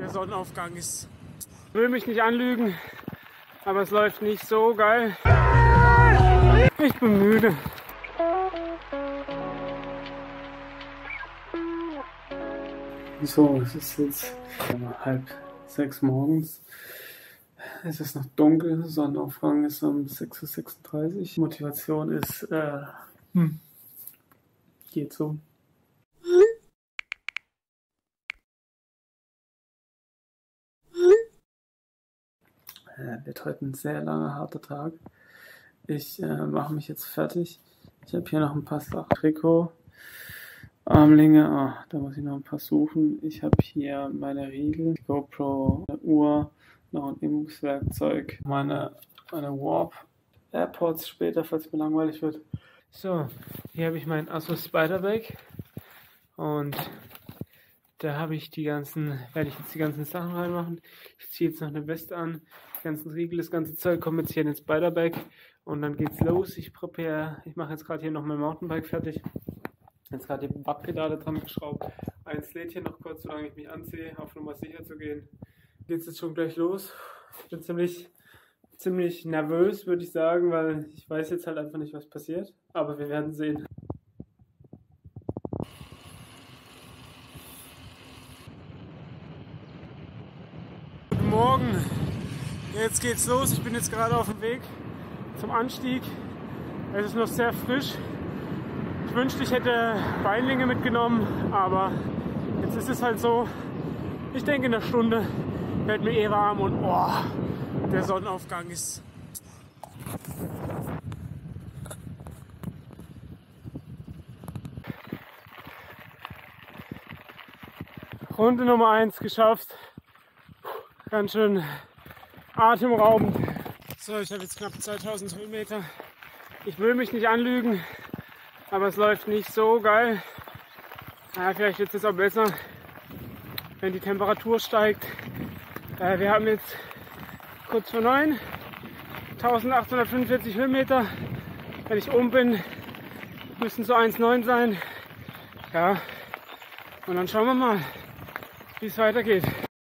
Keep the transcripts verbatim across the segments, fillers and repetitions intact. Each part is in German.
der Sonnenaufgang ist. Ich will mich nicht anlügen, aber es läuft nicht so geil. Ich bin müde. So, es ist jetzt halb sechs morgens. Es ist noch dunkel, Sonnenaufgang ist um sechs Uhr sechsunddreißig. Motivation ist, äh, hm, geht so. Äh, wird heute ein sehr langer, harter Tag. Ich äh, mache mich jetzt fertig. Ich habe hier noch ein paar Sachen. Trikot, Armlinge, ah, da muss ich noch ein paar suchen. Ich habe hier meine Riegel, GoPro, eine Uhr, noch ein Übungswerkzeug, meine, meine Warp AirPods später, falls mir langweilig wird. So, hier habe ich mein Asus Spider-Bag und da habe ich die ganzen, werde ich jetzt die ganzen Sachen reinmachen. Ich ziehe jetzt noch eine Weste an, die ganzen Riegel, das ganze Zeug kommt jetzt hier in den Spider-Bag und dann geht's los. Ich prepare, ich mache jetzt gerade hier noch mein Mountainbike fertig. Jetzt gerade die Wattpedale dran geschraubt. Eins lädt hier noch kurz, solange ich mich anziehe, auf Nummer sicher zu gehen. Geht's jetzt schon gleich los. Ich bin ziemlich, ziemlich nervös, würde ich sagen, weil ich weiß jetzt halt einfach nicht, was passiert. Aber wir werden sehen. Guten Morgen. Jetzt geht's los. Ich bin jetzt gerade auf dem Weg zum Anstieg. Es ist noch sehr frisch. Ich wünschte, ich hätte Beinlinge mitgenommen, aber jetzt ist es halt so. Ich denke, in einer Stunde wird mir eh warm und oh, der Sonnenaufgang ist. Runde Nummer eins geschafft. Ganz schön atemraubend. So, ich habe jetzt knapp zweitausend Höhenmeter. Ich will mich nicht anlügen, aber es läuft nicht so geil. Ja, vielleicht wird es auch besser, wenn die Temperatur steigt. Äh, wir haben jetzt kurz vor neun, eintausendachthundertfünfundvierzig Höhenmeter. Wenn ich oben bin, müssten so eins Komma neun sein. Ja, und dann schauen wir mal, wie es weitergeht.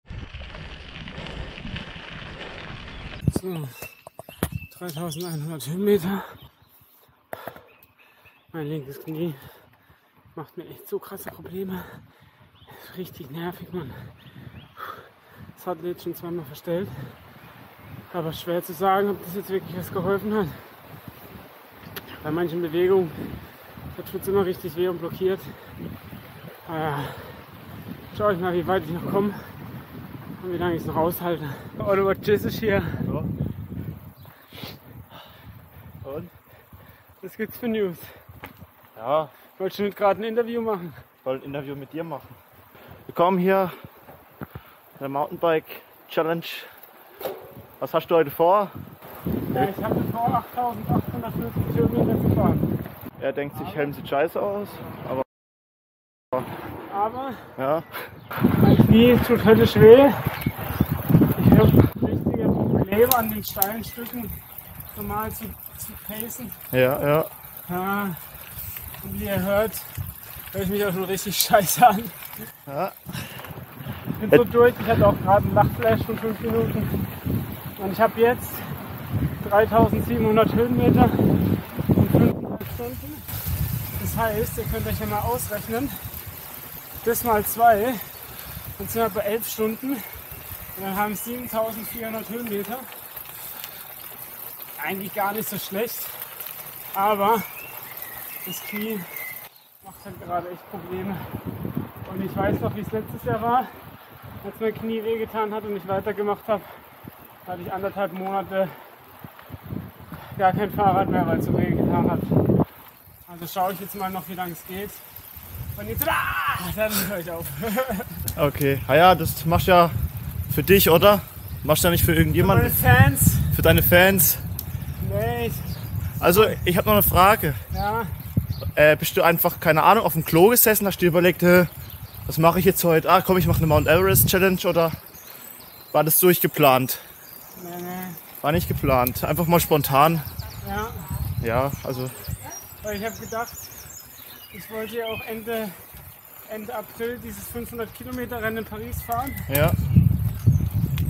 So, dreitausendeinhundert Höhenmeter. Mein linkes Knie macht mir echt so krasse Probleme. Das ist richtig nervig, Mann. Das hat jetzt schon zweimal verstellt. Aber schwer zu sagen, ob das jetzt wirklich was geholfen hat. Bei manchen Bewegungen tut es immer richtig weh und blockiert. Aber schau ich mal, wie weit ich noch komme und wie lange ich es noch aushalte. Oliver Giss ist hier. So. Und? Was gibt's für News? Ja, Wolltest du nicht gerade ein Interview machen? ich wollte ein Interview mit dir machen. Wir kommen hier der Mountainbike Challenge. Was hast du heute vor? Ja, ich hatte vor, achttausendachthundertfünfzig Kilometer zu fahren. Er denkt sich, Helm sieht scheiße aus, aber Aber ja. mein Knie tut höllisch weh. Ich habe richtige Probleme an den steilen Stücken normal zu, zu pacen. Ja, ja. Ja, und wie ihr hört, höre ich mich auch schon richtig scheiße an. ja. Ich bin so durch, ich hatte auch gerade einen Lachflash von fünf Minuten. Und ich habe jetzt dreitausendsiebenhundert Höhenmeter und fünfeinhalb Stunden. Das heißt, ihr könnt euch ja mal ausrechnen, das mal zwei, dann sind wir bei elf Stunden und dann haben wir siebentausendvierhundert Höhenmeter. Eigentlich gar nicht so schlecht, aber das Knie macht halt gerade echt Probleme. Und ich weiß noch, wie es letztes Jahr war, als mein Knie wehgetan hat und ich weitergemacht habe. Da hatte ich anderthalb Monate gar kein Fahrrad mehr, weil es so wehgetan hat. Also schaue ich jetzt mal noch, wie lange es geht. Und jetzt, ah, dann höre ich auf. Okay, ah ja, das machst du ja für dich, oder? Machst du ja nicht für irgendjemanden? Für meine Fans? Für deine Fans? Nee. Ich, Also, ich habe noch eine Frage. ja. Äh, bist du einfach, keine Ahnung, auf dem Klo gesessen, hast dir überlegt, äh, was mache ich jetzt heute? Ah, komm, ich mache eine Mount Everest Challenge, oder war das durchgeplant? Nee, nee. War nicht geplant, einfach mal spontan. Ja. Ja, also, Weil ich habe gedacht, ich wollte ja auch Ende, Ende April dieses fünfhundert Kilometer Rennen in Paris fahren. ja.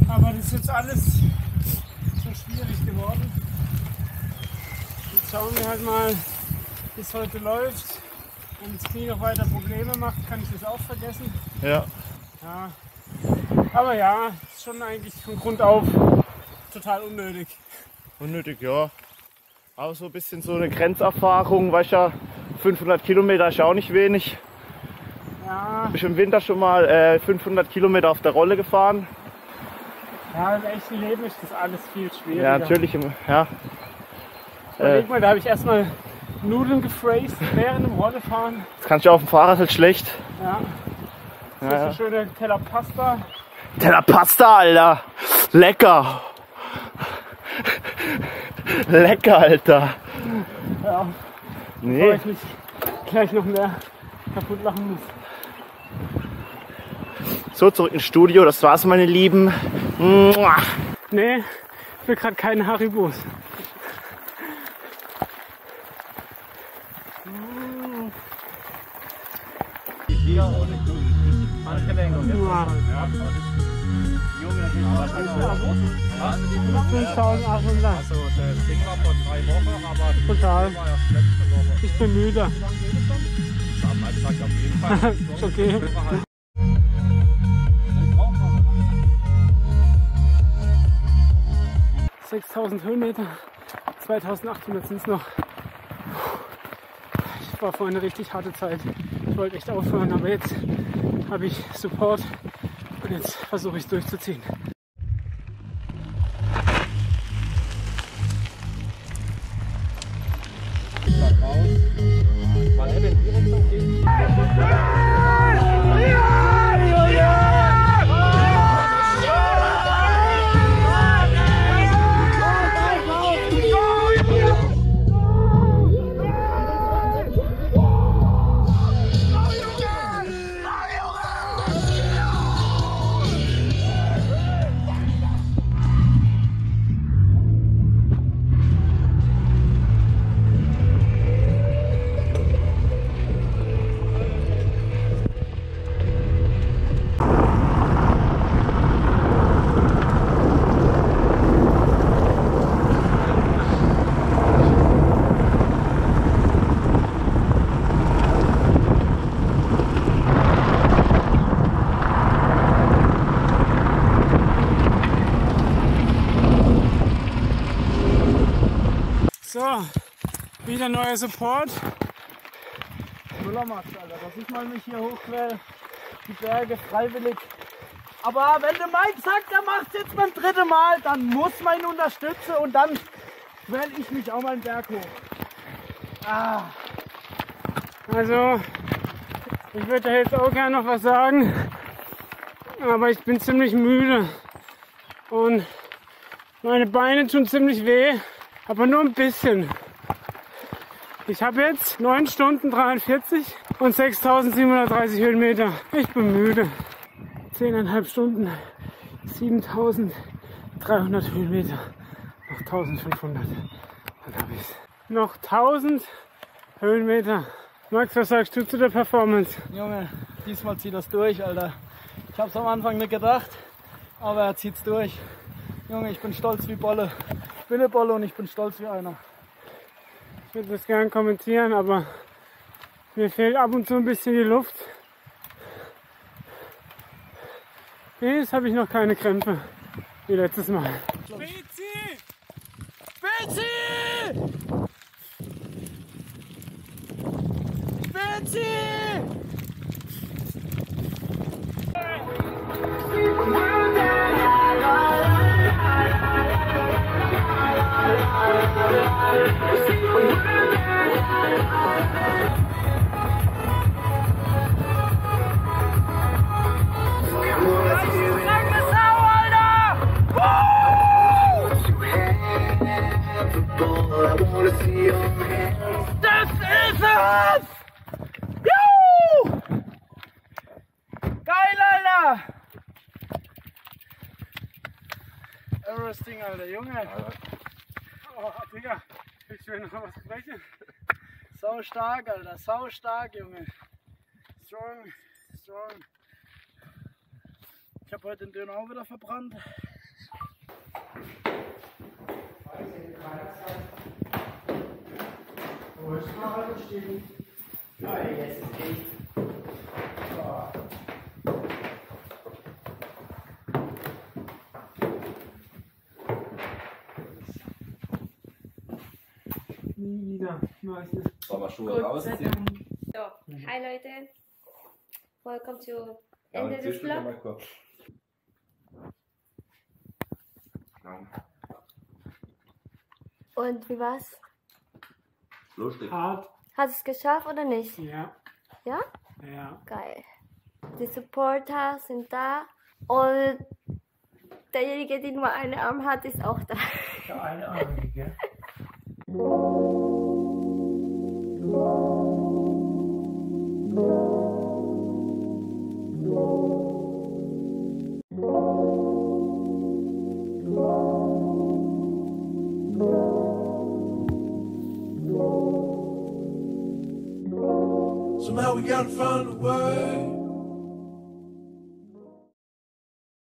Aber das ist jetzt alles so schwierig geworden. Jetzt schauen wir halt mal, wie es heute läuft. Wenn das Knie noch weiter Probleme macht, kann ich das auch vergessen. Ja. Ja. Aber ja, ist schon eigentlich von Grund auf total unnötig. Unnötig, ja. Aber so ein bisschen so eine Grenzerfahrung, weißt ja, fünfhundert Kilometer ist ja auch nicht wenig. Ja. Ich bin im Winter schon mal äh, fünfhundert Kilometer auf der Rolle gefahren. Ja, im echten Leben ist das alles viel schwieriger. Ja, natürlich. Ja. Überleg Äh, mal, da habe ich erstmal Nudeln gefräst während dem Rollefahren. das kann ich auf dem Fahrrad halt schlecht. Ja. Das Ja, ist so schöne Teller Pasta. Teller Pasta, Alter. Lecker. Lecker, Alter. Ja, bevor Nee. ich mich gleich noch mehr kaputt lachen muss. So, zurück ins Studio. Das war's, meine Lieben. Mua. Nee, ich will gerade keine Haribos. fünftausendachthundert. Also das Ding war vor drei Wochen, aber Total. war erst letzte Woche. Ich bin müde. Da haben wir gesagt, auf jeden Fall. Ist okay. sechstausend Höhenmeter, zweitausendachthundert sind es noch. Ich war vorhin eine richtig harte Zeit. Ich wollte echt aufhören, aber jetzt habe ich Support und jetzt versuche ich es durchzuziehen. Weil er den direkt so geht. So, wieder neuer Support. Müllermatsch, Alter, dass ich mal mich hier hochquäle, die Berge freiwillig. Aber wenn der Mike sagt, er macht es jetzt beim dritten Mal, dann muss man ihn unterstützen und dann quäle ich mich auch mal einen Berg hoch. Ah. Also, ich würde jetzt auch gerne noch was sagen, aber ich bin ziemlich müde und meine Beine tun ziemlich weh. Aber nur ein bisschen. Ich habe jetzt neun Stunden dreiundvierzig und sechstausendsiebenhundertdreißig Höhenmeter. Ich bin müde. zehn Komma fünf Stunden, siebentausenddreihundert Höhenmeter. Noch eintausendfünfhundert. Dann habe ich es. Noch tausend Höhenmeter. Max, was sagst du zu der Performance? Junge, diesmal zieht das durch, Alter. Ich hab's am Anfang nicht gedacht, aber er zieht's durch. Junge, ich bin stolz wie Bolle. Ich bin eine Bolle und ich bin stolz wie einer. Ich würde das gerne kommentieren, aber mir fehlt ab und zu ein bisschen die Luft. Jetzt habe ich noch keine Krämpfe wie letztes Mal. Spezi! Spezi! Spezi! Das ist es! Juhu! Geil, Alter! Everesting, Alter, Junge! Oh, Digga, ich will noch was sprechen. Sau stark, Alter, sau stark, Junge. Strong, strong. Ich habe heute den Döner auch wieder verbrannt. Nie wieder. Ich weiß nicht. Sollen wir Schuhe rausziehen? So, hi Leute. Welcome to Ja, Ende und des zwischendurch Vlogs. mal kurz. Nein. Und wie war's? Lustig. Hart. Hast du es geschafft oder nicht? Ja. Ja? Ja. Geil. Die Supporter sind da und derjenige, der nur einen Arm hat, ist auch da. Der Einarmige. Somehow we gotta find a way